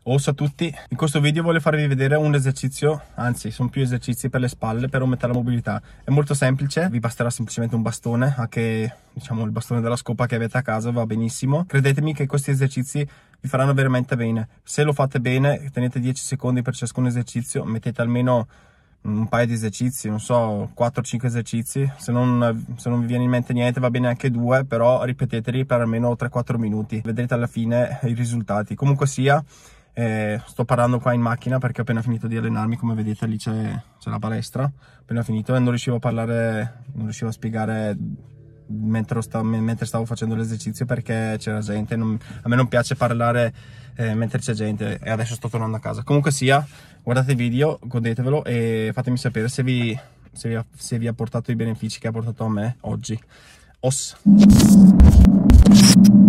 Ciao a tutti, in questo video voglio farvi vedere un esercizio, anzi sono più esercizi per le spalle per aumentare la mobilità. È molto semplice, vi basterà semplicemente un bastone, anche diciamo il bastone della scopa che avete a casa va benissimo. Credetemi che questi esercizi vi faranno veramente bene. Se lo fate bene, tenete 10 secondi per ciascun esercizio, mettete almeno un paio di esercizi, non so, 4-5 esercizi, se non vi viene in mente niente va bene anche 2, però ripeteteli per almeno 3-4 minuti, vedrete alla fine i risultati. Comunque sia, sto parlando qua in macchina perché ho appena finito di allenarmi, come vedete lì c'è la palestra, appena finito, e non riuscivo a parlare, non riuscivo a spiegare mentre stavo facendo l'esercizio perché c'era gente. A me non piace parlare mentre c'è gente, e adesso sto tornando a casa. Comunque sia, guardate il video, godetevelo e fatemi sapere se vi ha portato i benefici che ha portato a me oggi.